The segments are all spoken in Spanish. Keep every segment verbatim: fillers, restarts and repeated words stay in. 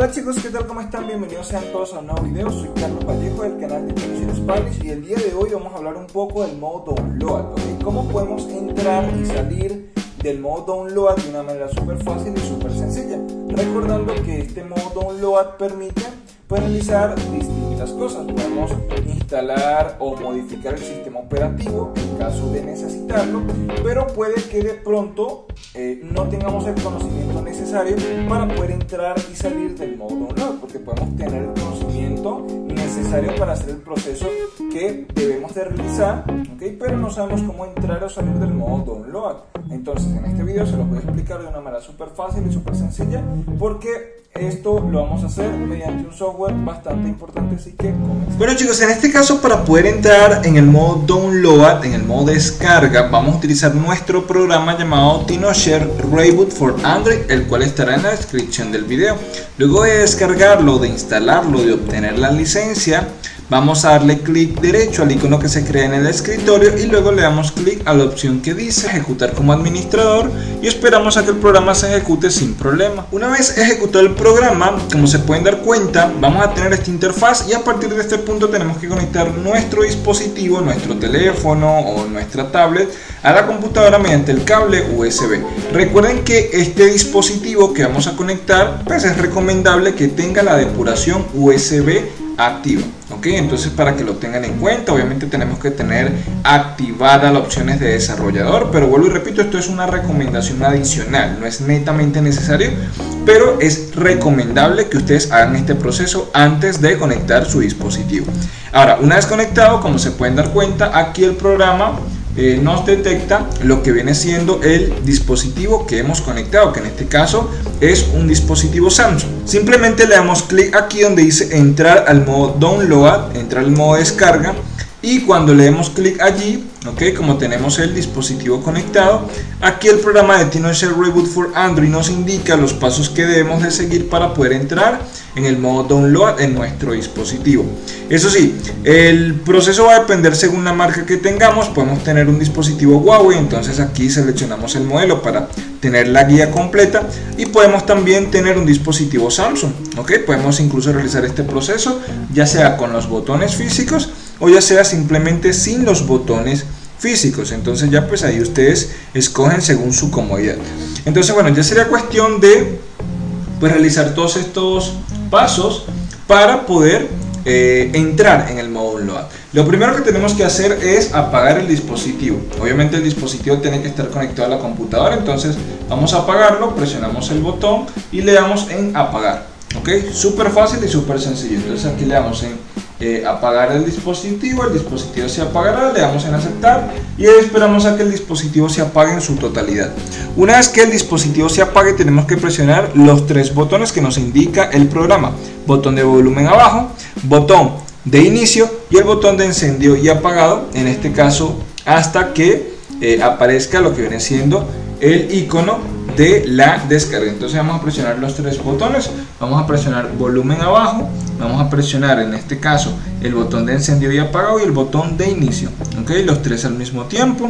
Hola chicos, ¿qué tal? ¿Cómo están? Bienvenidos sean todos a un nuevo video. Soy Carlos Vallejo del canal de Tinocher Spanish y el día de hoy vamos a hablar un poco del modo download, ¿okay? Cómo podemos entrar y salir del modo download de una manera súper fácil y súper sencilla. Recordando que este modo download permite pues, realizar distintas cosas. Podemos instalar o modificar el sistema operativo en caso de necesitarlo, pero puede que de pronto eh, no tengamos el conocimiento necesario para poder entrar y salir del modo download, porque podemos tener el conocimiento necesario para hacer el proceso que debemos de realizar, ¿okay? Pero no sabemos cómo entrar o salir del modo download. Entonces en este video se los voy a explicar de una manera súper fácil y súper sencilla, porque esto lo vamos a hacer mediante un software bastante importante, así que comencemos. Bueno chicos, en este caso para poder entrar en el modo download, en el modo descarga, vamos a utilizar nuestro programa llamado Tinocher Reboot for Android, el cual estará en la descripción del video. Luego de descargarlo, de instalarlo, de obtener la licencia, vamos a darle clic derecho al icono que se crea en el escritorio y luego le damos clic a la opción que dice ejecutar como administrador y esperamos a que el programa se ejecute sin problema. Una vez ejecutado el programa, como se pueden dar cuenta, vamos a tener esta interfaz y a partir de este punto tenemos que conectar nuestro dispositivo, nuestro teléfono o nuestra tablet a la computadora mediante el cable U S B. Recuerden que este dispositivo que vamos a conectar, pues es recomendable que tenga la depuración U S B activa, ok, entonces para que lo tengan en cuenta, obviamente tenemos que tener activada las opciones de desarrollador, pero vuelvo y repito, esto es una recomendación adicional, no es netamente necesario, pero es recomendable que ustedes hagan este proceso antes de conectar su dispositivo. Ahora, una vez conectado, como se pueden dar cuenta, aquí el programa Eh, nos detecta lo que viene siendo el dispositivo que hemos conectado, que en este caso es un dispositivo Samsung. Simplemente le damos clic aquí donde dice entrar al modo download, entrar al modo descarga, y cuando le demos clic allí, ok, como tenemos el dispositivo conectado, aquí el programa de Tinocher Reboot for Android nos indica los pasos que debemos de seguir para poder entrar en el modo download en nuestro dispositivo. Eso sí, el proceso va a depender según la marca que tengamos. Podemos tener un dispositivo Huawei, entonces aquí seleccionamos el modelo para tener la guía completa, y podemos también tener un dispositivo Samsung, ok, podemos incluso realizar este proceso ya sea con los botones físicos o ya sea simplemente sin los botones físicos. Entonces ya pues ahí ustedes escogen según su comodidad. Entonces bueno, ya sería cuestión de pues realizar todos estos pasos para poder eh, entrar en el modo download. Lo primero que tenemos que hacer es apagar el dispositivo. Obviamente el dispositivo tiene que estar conectado a la computadora, entonces vamos a apagarlo, presionamos el botón y le damos en apagar, ok, súper fácil y súper sencillo. Entonces aquí le damos en Eh, apagar el dispositivo, el dispositivo se apagará, le damos en aceptar y esperamos a que el dispositivo se apague en su totalidad. Una vez que el dispositivo se apague, tenemos que presionar los tres botones que nos indica el programa: botón de volumen abajo, botón de inicio y el botón de encendido y apagado, en este caso hasta que eh, aparezca lo que viene siendo el icono de la descarga. Entonces vamos a presionar los tres botones, vamos a presionar volumen abajo, vamos a presionar en este caso el botón de encendido y apagado y el botón de inicio, ok, los tres al mismo tiempo.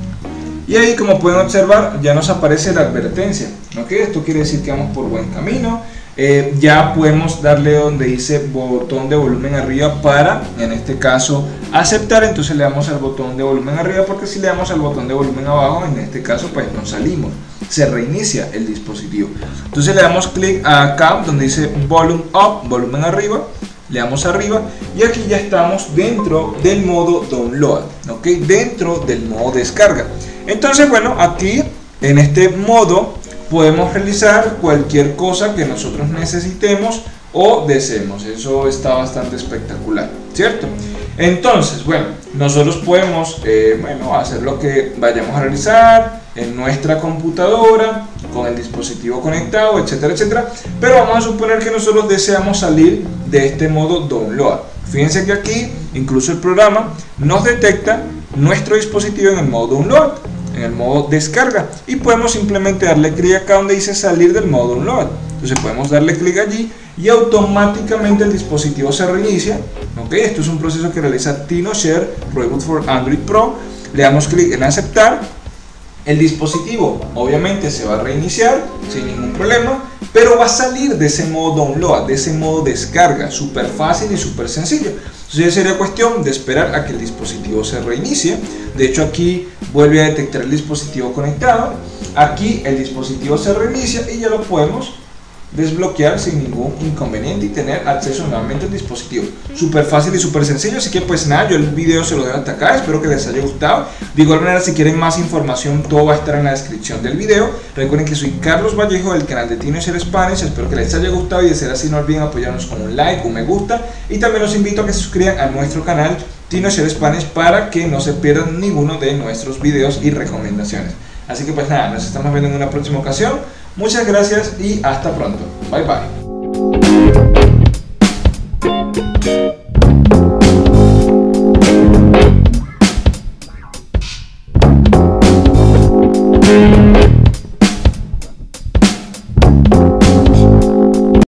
Y ahí, como pueden observar, ya nos aparece la advertencia, ok, esto quiere decir que vamos por buen camino. Eh, ya podemos darle donde dice botón de volumen arriba para, en este caso, aceptar. Entonces le damos al botón de volumen arriba, porque si le damos al botón de volumen abajo, en este caso pues nos salimos, se reinicia el dispositivo. Entonces le damos clic acá donde dice volume up, volumen arriba, le damos arriba y aquí ya estamos dentro del modo download, ok, dentro del modo descarga. Entonces bueno, aquí en este modo podemos realizar cualquier cosa que nosotros necesitemos o deseemos. Eso está bastante espectacular, ¿cierto? Entonces, bueno, nosotros podemos eh, bueno, hacer lo que vayamos a realizar en nuestra computadora, con el dispositivo conectado, etcétera, etcétera. Pero vamos a suponer que nosotros deseamos salir de este modo download. Fíjense que aquí, incluso el programa nos detecta nuestro dispositivo en el modo download, en el modo descarga, y podemos simplemente darle clic acá donde dice salir del modo download. Entonces podemos darle clic allí y automáticamente el dispositivo se reinicia, ok, esto es un proceso que realiza Tinocher Reboot for Android Pro. Le damos clic en aceptar El dispositivo obviamente se va a reiniciar sin ningún problema, pero va a salir de ese modo download, de ese modo descarga, súper fácil y súper sencillo. Entonces sería cuestión de esperar a que el dispositivo se reinicie. De hecho aquí vuelve a detectar el dispositivo conectado, aquí el dispositivo se reinicia y ya lo podemos desbloquear sin ningún inconveniente y tener acceso nuevamente al dispositivo. Súper fácil y súper sencillo, así que pues nada, yo el video se lo dejo hasta acá, espero que les haya gustado. De igual manera, si quieren más información, todo va a estar en la descripción del video. Recuerden que soy Carlos Vallejo del canal de Tino Share Spanish, espero que les haya gustado y de ser así no olviden apoyarnos con un like, un me gusta y también los invito a que se suscriban a nuestro canal Tino Share Spanish para que no se pierdan ninguno de nuestros videos y recomendaciones. Así que pues nada, nos estamos viendo en una próxima ocasión. Muchas gracias y hasta pronto. Bye bye.